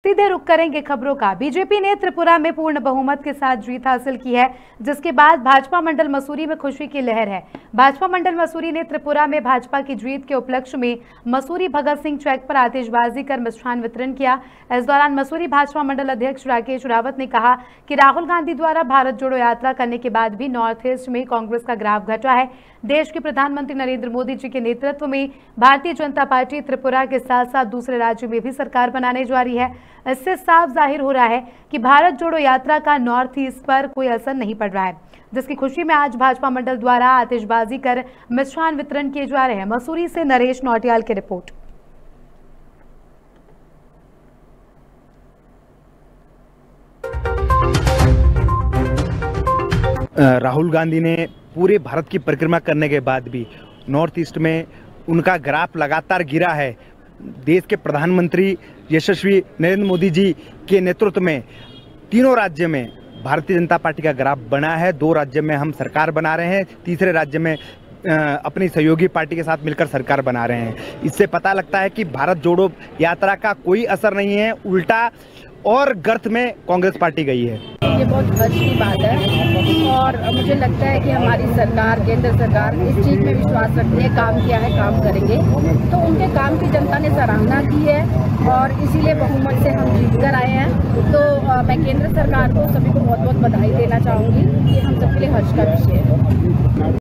सीधे रुख करेंगे खबरों का। बीजेपी ने त्रिपुरा में पूर्ण बहुमत के साथ जीत हासिल की है, जिसके बाद भाजपा मंडल मसूरी में खुशी की लहर है। भाजपा मंडल मसूरी ने त्रिपुरा में भाजपा की जीत के उपलक्ष्य में मसूरी भगत सिंह चौक पर आतिशबाजी कर मिष्ठान वितरण किया। इस दौरान मसूरी भाजपा मंडल अध्यक्ष राकेश रावत ने कहा कि राहुल गांधी द्वारा भारत जोड़ो यात्रा करने के बाद भी नॉर्थ ईस्ट में कांग्रेस का ग्राफ घटा है। देश के प्रधानमंत्री नरेंद्र मोदी जी के नेतृत्व में भारतीय जनता पार्टी त्रिपुरा के साथ साथ दूसरे राज्यों में भी सरकार बनाने जा रही है। इससे साफ जाहिर हो रहा है कि भारत जोड़ो यात्रा का नॉर्थ ईस्ट पर कोई असर नहीं पड़ रहा है, जिसकी खुशी में आज भाजपा मंडल द्वारा आतिशबाजी कर मिष्ठान वितरण किए जा रहे हैं। मसूरी से नरेश नौटियाल की रिपोर्ट। राहुल गांधी ने पूरे भारत की परिक्रमा करने के बाद भी नॉर्थ ईस्ट में उनका ग्राफ लगातार गिरा है। देश के प्रधानमंत्री यशस्वी नरेंद्र मोदी जी के नेतृत्व में तीनों राज्य में भारतीय जनता पार्टी का ग्राफ बना है। 2 राज्य में हम सरकार बना रहे हैं, तीसरे राज्य में अपनी सहयोगी पार्टी के साथ मिलकर सरकार बना रहे हैं। इससे पता लगता है कि भारत जोड़ो यात्रा का कोई असर नहीं है, उल्टा और गर्त में कांग्रेस पार्टी गई है। ये बहुत हर्ष की बात है और मुझे लगता है कि हमारी सरकार, केंद्र सरकार इस चीज़ में विश्वास रखती है, काम किया है, काम करेंगे। तो उनके काम की जनता ने सराहना की है और इसीलिए बहुमत से हम जीत कर आए हैं। तो मैं केंद्र सरकार को सभी को बहुत बहुत बधाई देना चाहूँगी। ये हम सबके लिए हर्ष का विषय है।